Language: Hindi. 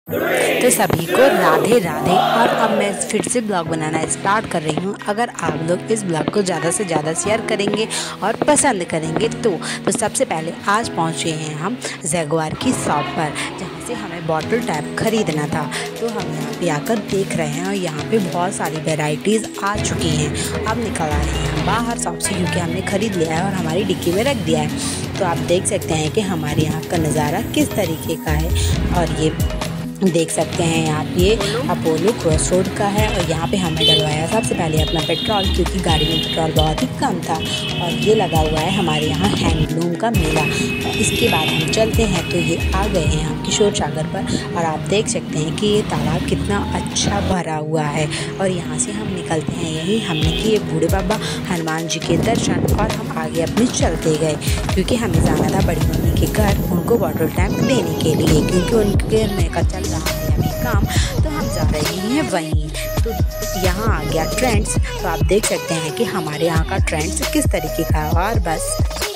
तो सभी को राधे राधे। और अब मैं फिर से ब्लॉग बनाना स्टार्ट कर रही हूँ। अगर आप लोग इस ब्लॉग को ज़्यादा से ज़्यादा शेयर करेंगे और पसंद करेंगे तो सबसे पहले आज पहुँचे हैं हम जैगुआर की शॉप पर, जहाँ से हमें बॉटल टैप ख़रीदना था। तो हम यहाँ पे आकर देख रहे हैं और यहाँ पे बहुत सारी वेराइटीज़ आ चुकी हैं। अब निकल आए हैं हम बाहर शॉप से, क्योंकि हमने ख़रीद लिया है और हमारी डिक्की में रख दिया है। तो आप देख सकते हैं कि हमारे यहाँ का नज़ारा किस तरीके का है। और ये देख सकते हैं यहाँ पे अपोलो क्रॉस रोड का है। और यहाँ पे हमने डलवाया सबसे पहले अपना पेट्रोल, क्योंकि गाड़ी में पेट्रोल बहुत ही कम था। और ये लगा हुआ है हमारे यहाँ हैंडलूम का मेला। और इसके बाद हम चलते हैं तो ये आ गए हैं हम किशोर सागर पर। और आप देख सकते हैं कि ये तालाब कितना अच्छा भरा हुआ है। और यहाँ से हम निकलते हैं, यही हमने किए बूढ़े बाबा हनुमान जी के दर्शन। और हम आगे अपने चलते गए, क्योंकि हमें जाना था बड़ी मम्मी के घर उनको वाटर टैंक देने के लिए, क्योंकि उनके घर में का चल रहा है अभी काम। तो हम जा रहे हैं वहीं। तो यहाँ आ गया ट्रेंड्स। तो आप देख सकते हैं कि हमारे यहाँ का ट्रेंड्स किस तरीके का है। और बस